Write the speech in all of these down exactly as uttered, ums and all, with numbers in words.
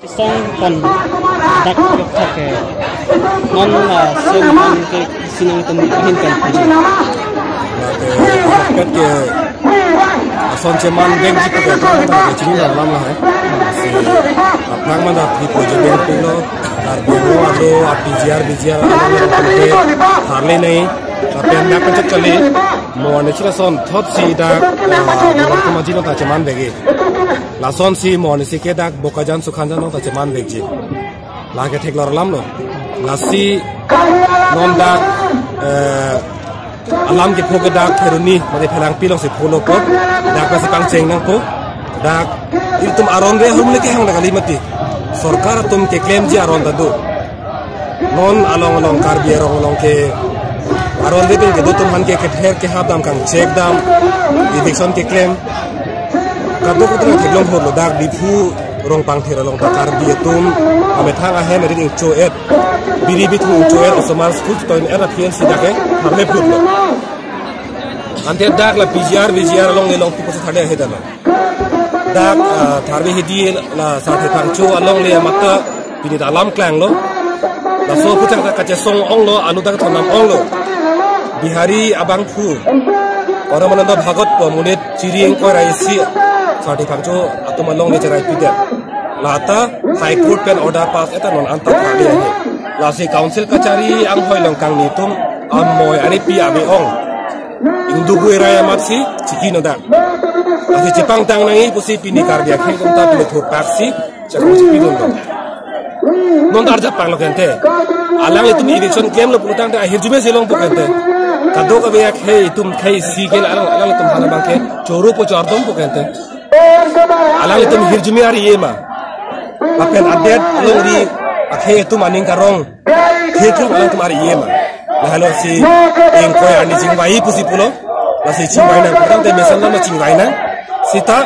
song kon dak thake non la sem kon ke sinang tum hin kan ket ke son cheman beng ji ke ta ke chini la lam la hai si apnang man da di proje beng pilo ar beno ado apjr bjr ale harle nei tapi anda kan cekali mo ne chira son thot si da bor ko majino ta cheman begi la son si mo ne si ke dak bokajan sukhanjan no ta cheman begi la ke thek lor lam no la si non da alam ke phoga dak theruni made phelang pilong se pholo ko dak pa si pang cheng nang ko dak il tum aron re hum le ke hang dagali mati sarkar tum ke claim ji aron da do non along along kar bi ro along ke aron de ke do tum han ke ke ther ke hab dam kang check dam election ke claim ka do ko tum ke long ho lo dak bi phu rong pang thera long ta kar bi tum ame thang a he me ding cho et biri bi thu cho et osman school to in era pn si dake harle phut lo ante dak la pgr vgr long le long pu ko thade he dalo dak tharbe he di la sa the thang cho along le mata bini da lam klang lo la so pu chang ka che song ong lo anu dak thonam ong lo bihari abang phu paramananda bhagat po munit chiring ko rai si sa the thang cho atuma long le charai pi de lata high court pen order pass eta non anta thade he la si council kachari ang hoi long kang ni tum am moi ani pi ame ong indu gu raya matsi chiki no da ase chepang tang nangi pusi pini kar dia khe kum ta pi thur taksi chakam chipi don do non dar japang lo kente alang itum election game lo putang da hirjume selong pu kente kado ka be khe itum khai si ke alang alang itum hana bang ke choru po chardom pu kente alang itum hirjume ari yema apen update long ri akhe tu maning karong khe tu alang tumari yema la halo si eng ko ani jingwai pusi pulo la si jingwai na kang te mesan na jingwai na sita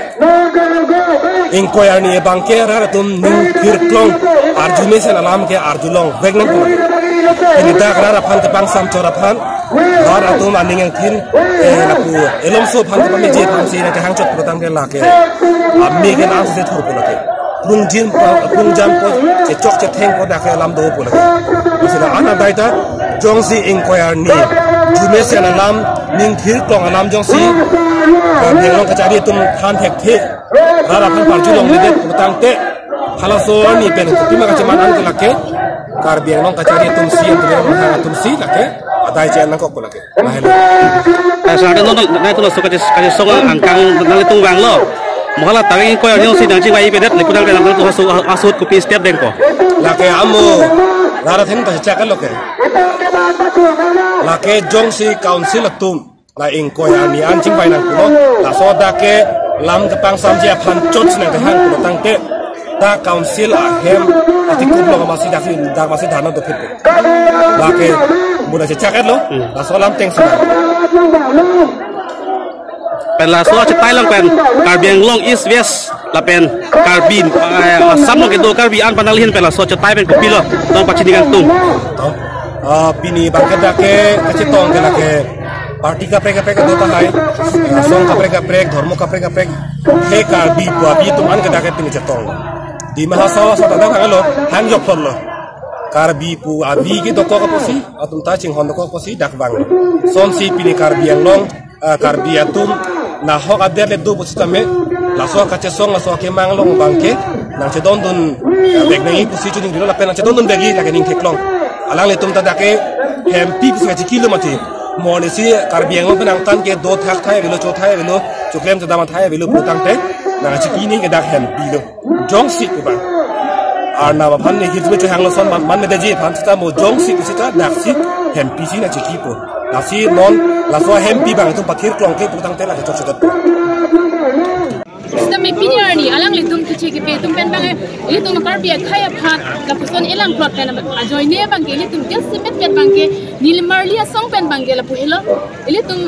eng ko ani bangke ra tum ning khir klong arjume sen alam ke arjulong vegna pulo ini da ra phan te bang sam chora phan har atum aning eng thin e la pu elom so phan te me je phan si na te hang chot protam ke la ke ammi ke na se thor pulo ke Pung jin pung jam po che chok che theng ko da khe lam do po la sila ana dai ta jong si inquire ni jume se na lam ning thir tong alam jong si ka de long ka chari tum than thek the ra ra phan par ju long le de tang te phala so ni pen ti ma ka chaman an la ke kar biang long ka chari tum si en de long ha tum si la ke adai che na ko ko la ke ma hello sa de no na to so ka ka so ang kang na tung wang lo Mohala tawing ko yung si dang chingwai pedet likudang dang tu hasu asut kupi step den ko lake amo lara then ta chakal loke lake jong si council atum la ing ko ya ni an chingwai nang ko la so da ke lam ka pang sam je phan chot nang ka hang ko tang te ta council a hem ati kup lo ma si da fi da ma si dana do phit lake muna che chakal lo la so lam teng sa pen la so chetai lang pen karbiang long east west la pen karbin sam lo ke do karbi an panalihin pen la so chetai pen kopi lo dong pachini kang tung ah bini bakada ke kacitong ke la ke party ka pre ka pre ka do ta hai song ka pre ka pre dharmo ka pre ka pre he karbi bua bi tum an ka da ke pini chetong di mahasawa sa ta ka lo hang yok thon lo karbi pu abi ki do ko ka posi atum ta ching hon do ko posi dak bang son si pini karbiang long karbi atum na hok ader le do bostame la so ka che song la so ke mang long bangke nang che don don bek nang ipu si chuding la pen che don don begi la ke ning theklong alang le tum ta dake hem pi pi chi kilo mati mo ne si karbiang lo penang tan ke do thak thai velo cho thai velo chuklem cha dama thai velo putang te na chi ki ni ke dak hem pi lo jong si ku ba ar na ba phan ne hi chu hang lo son man me de ji phan ta mo jong si ku si ta dak si hem pi si na chi ki po la si non la so hem pi bang tum pathir klong ke putang te la ke chok chok Sistem opinion ni alang litum kici kipe tum pen bang litum kar biya khaya phat la puson elang plot pen ajoy ne bang ke litum kel simet pen bang ke nil marlia song pen bang ke la puhelo litum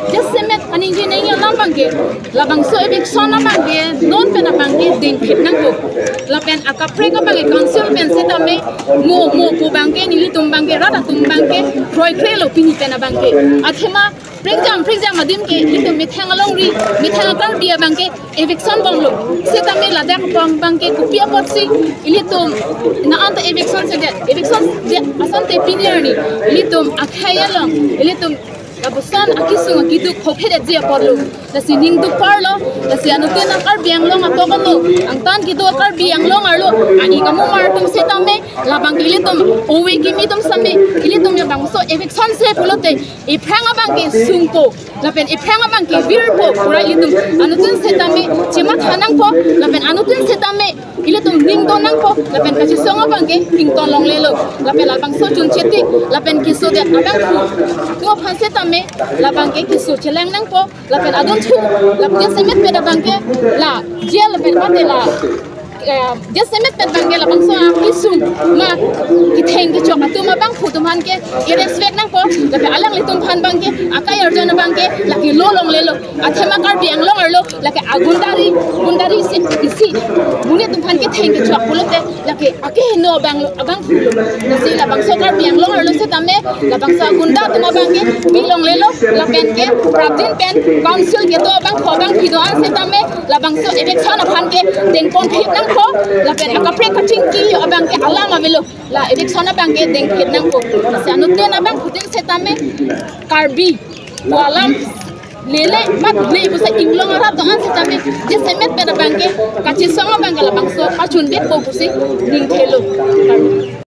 just semet ani je nei ya lam bangke labang so eviction na bangke non pen bangke ding phit nang ko lapen akapre ka bangke council pen seta me mo mo ko bangke ni litum bangke rada tum bangke roi krelo pini pen bangke athema Prengjam prengjam madim ke itu mithang alongri mithang kar dia bangke eviction banglo seta me ladak bang bangke kupia potsi ilitum na anta eviction se eviction asante pinirni ilitum akhaya long ilitum kabusan akisung akidu khophet je porlo lasi ning du parlo lasi anuten akar biang long atokono angtan kidu akar biang long arlo ani kamu martum setame labang ilitum owe kimi tum same ilitum ya bangso eviction se pulote e pranga bangke sungko lapen e pranga bangke virpo pura ilitum anuten setame chema thanang po lapen anuten setame ilitum ning do nang po lapen kasi songa bangke king ton long lelo lapen labang so chun cheti lapen kiso de abang khu tu phan setame la bangke kisu cheleng nang po la pen adon thu la pen semet peda bangke la jel pen mate la just semet ped bangke la bangso a kisum ma kitheng ke chok atu ma bang phutum han ke irespect nang po la pe alang litum phan bangke akai arjan bangke la ki lo long lelo athema kar biang long arlo la ke agundari gundari sit isi mune tum phan ke theng ke chok pulote la ke ake no bang abang phulo na si la bangso kar biang long arlo se tame la bangsa gunda tum bangke bi long lelo la pen ke prabdin pen council ke to bang kho bang phido an se tame la bangso election phan ke deng pon phit nang ko la pen akapre ka chingki yo abang ke alama melo la election bang ke deng phit nang ko se anute na bang phutin se tame karbi walam lele mat le busa inglong ara to an se tame je semet pe bang ke kachi songa bang la bangso pachun bit ko busi ning thelo